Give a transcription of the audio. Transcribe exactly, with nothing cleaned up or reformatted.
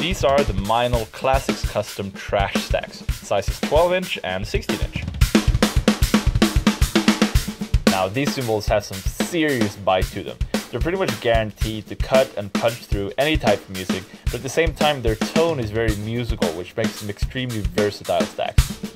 These are the Meinl Classics Custom Trash Stacks, sizes twelve inch and sixteen inch. Now these cymbals have some serious bite to them. They're pretty much guaranteed to cut and punch through any type of music, but at the same time their tone is very musical, which makes them extremely versatile stacks.